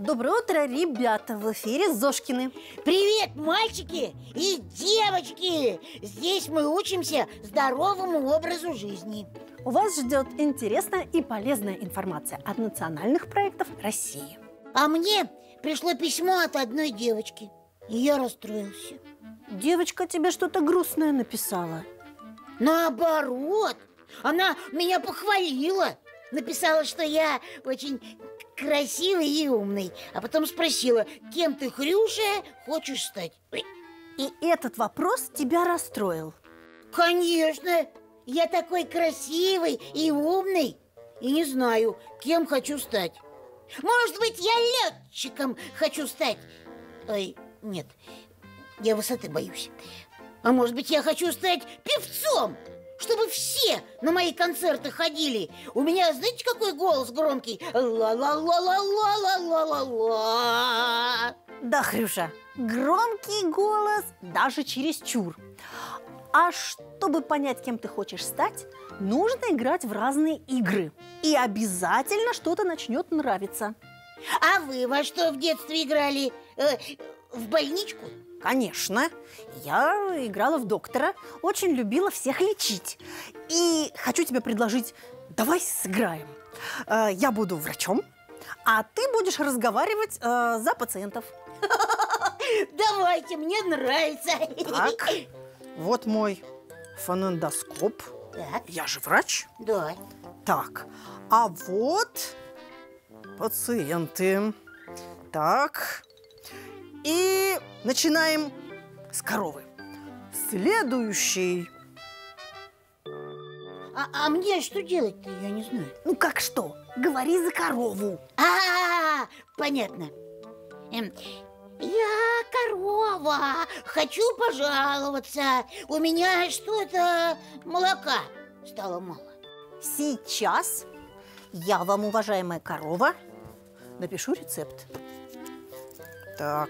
Доброе утро, ребята! В эфире Зошкины. Привет, мальчики и девочки! Здесь мы учимся здоровому образу жизни. У вас ждет интересная и полезная информация от национальных проектов России. А мне пришло письмо от одной девочки, и я расстроился. Девочка тебе что-то грустное написала? Наоборот, она меня похвалила. Написала, что я очень красивый и умный. А потом спросила, кем ты, Хрюша, хочешь стать? И этот вопрос тебя расстроил? Конечно! Я такой красивый и умный. И не знаю, кем хочу стать. Может быть, я летчиком хочу стать. Ой, нет, я высоты боюсь. А может быть, я хочу стать певцом, чтобы все на мои концерты ходили. У меня, знаете, какой голос громкий? Ла-ла-ла-ла-ла-ла-ла-ла. Да, Хрюша, громкий голос даже чересчур. А чтобы понять, кем ты хочешь стать, нужно играть в разные игры. И обязательно что-то начнет нравиться. А вы во что в детстве играли? В больничку? Конечно. Я играла в доктора, очень любила всех лечить. И хочу тебе предложить, давай сыграем. Я буду врачом, а ты будешь разговаривать за пациентов. Давайте, мне нравится. Так, вот мой фонендоскоп. Так. Я же врач. Да. Так, а вот пациенты. Так, и начинаем с коровы. Следующий. А мне что делать-то, я не знаю. Ну как что? Говори за корову. Понятно. Я корова, хочу пожаловаться. У меня что-то молока стало мало. Сейчас я вам, уважаемая корова, напишу рецепт. Так.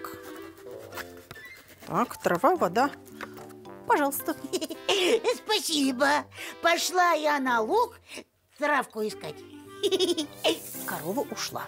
Так, трава, вода. Пожалуйста. Спасибо. Пошла я на луг травку искать. Корова ушла.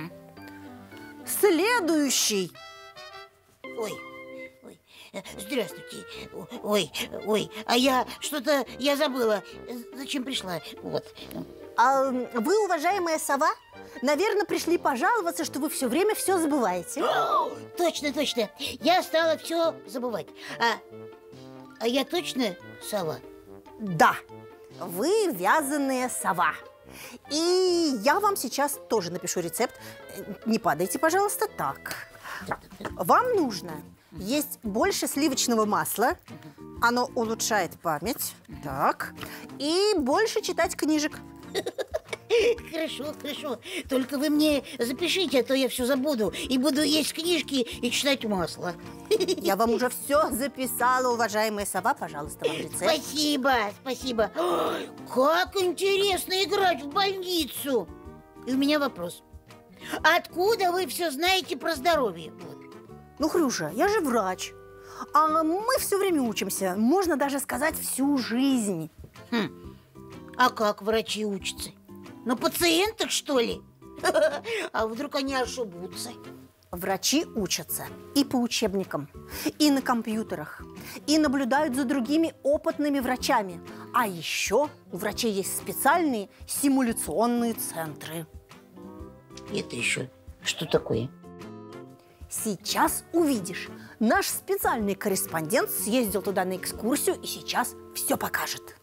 Следующий. Ой, здравствуйте. Ой, а я забыла. Зачем пришла? Вот. А вы, уважаемая сова, наверное, пришли пожаловаться, что вы все время все забываете. Точно. Я стала все забывать. А я точно сова? Да, вы вязаная сова. И я вам сейчас тоже напишу рецепт. Не падайте, пожалуйста. Так. Вам нужно есть больше сливочного масла. Оно улучшает память. Так. И больше читать книжек. Хорошо. Только вы мне запишите, а то я все забуду. И буду есть книжки и читать масло. Я вам уже все записала, уважаемая сова. Пожалуйста, вам рецепт. Спасибо. Ой, как интересно играть в больницу. И у меня вопрос. Откуда вы все знаете про здоровье? Вот. Ну, Хрюша, я же врач. А мы все время учимся. Можно даже сказать, всю жизнь. А как врачи учатся? На пациентах, что ли? А вдруг они ошибутся? Врачи учатся и по учебникам, и на компьютерах, и наблюдают за другими опытными врачами. А еще у врачей есть специальные симуляционные центры. Это еще что такое? Сейчас увидишь. Наш специальный корреспондент съездил туда на экскурсию и сейчас все покажет.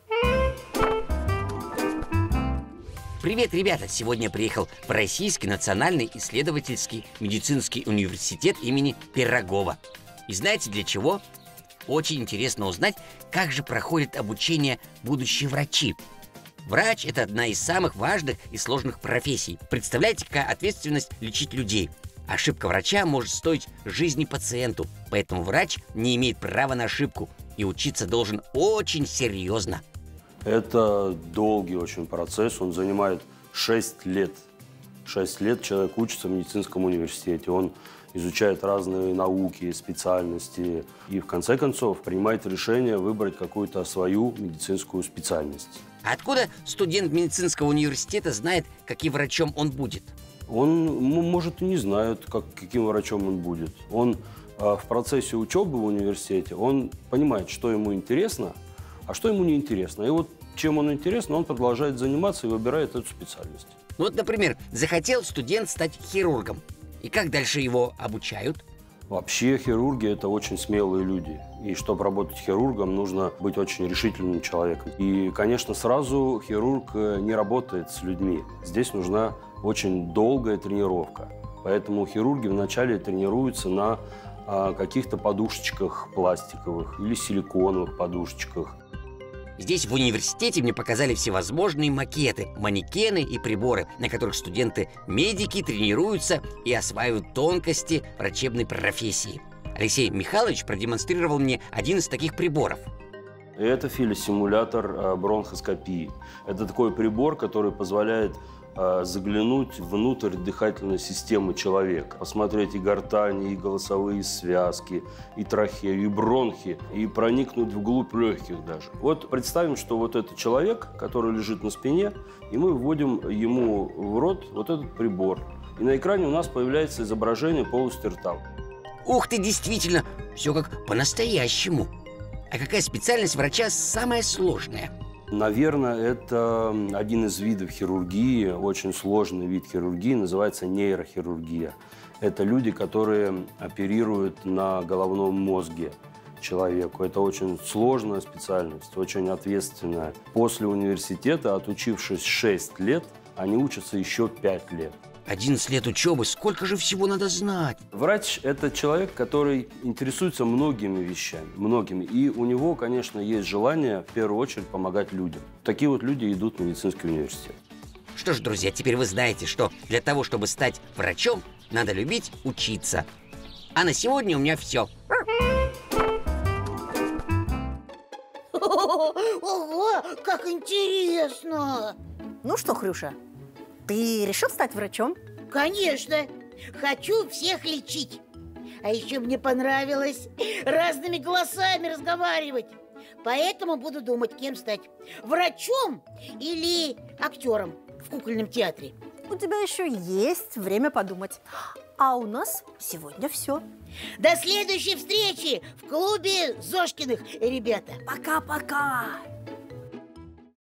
Привет, ребята! Сегодня я приехал в Российский национальный исследовательский медицинский университет имени Пирогова. И знаете для чего? Очень интересно узнать, как же проходит обучение будущие врачи. Врач – это одна из самых важных и сложных профессий. Представляете, какая ответственность лечить людей? Ошибка врача может стоить жизни пациенту, поэтому врач не имеет права на ошибку и учиться должен очень серьезно. Это долгий очень процесс, он занимает 6 лет. 6 лет человек учится в медицинском университете, он изучает разные науки, специальности и в конце концов принимает решение выбрать какую-то свою медицинскую специальность. А откуда студент медицинского университета знает, каким врачом он будет? Он, может, и не знает, каким врачом он будет. Он в процессе учебы в университете, он понимает, что ему интересно, а что ему не интересно. И вот чем он интересно, он продолжает заниматься и выбирает эту специальность. Ну вот, например, захотел студент стать хирургом. И как дальше его обучают? Вообще хирурги – это очень смелые люди. И чтобы работать хирургом, нужно быть очень решительным человеком. И, конечно, сразу хирург не работает с людьми. Здесь нужна очень долгая тренировка. Поэтому хирурги вначале тренируются на каких-то подушечках пластиковых или силиконовых подушечках. Здесь в университете мне показали всевозможные макеты, манекены и приборы, на которых студенты-медики тренируются и осваивают тонкости врачебной профессии. Алексей Михайлович продемонстрировал мне один из таких приборов. Это филосимулятор бронхоскопии. Это такой прибор, который позволяет заглянуть внутрь дыхательной системы человека, посмотреть и гортань, и голосовые связки, и трахею, и бронхи, и проникнуть вглубь легких даже. Вот представим, что вот этот человек, который лежит на спине, и мы вводим ему в рот вот этот прибор. И на экране у нас появляется изображение полости рта. Ух ты, действительно, все как по-настоящему. А какая специальность врача самая сложная? Наверное, это один из видов хирургии, очень сложный вид хирургии, называется нейрохирургия. Это люди, которые оперируют на головном мозге человеку. Это очень сложная специальность, очень ответственная. После университета, отучившись 6 лет, они учатся еще 5 лет. 11 лет учебы, сколько же всего надо знать? Врач – это человек, который интересуется многими вещами, многими. И у него, конечно, есть желание, в первую очередь, помогать людям. Такие вот люди идут в медицинский университет. Что ж, друзья, теперь вы знаете, что для того, чтобы стать врачом, надо любить учиться. А на сегодня у меня все. Ого, как интересно! Ну что, Хрюша, ты решил стать врачом? Конечно, хочу всех лечить. А еще мне понравилось разными голосами разговаривать. Поэтому буду думать, кем стать. Врачом или актером в кукольном театре. У тебя еще есть время подумать. А у нас сегодня все. До следующей встречи в клубе Зошкиных, ребята. Пока-пока.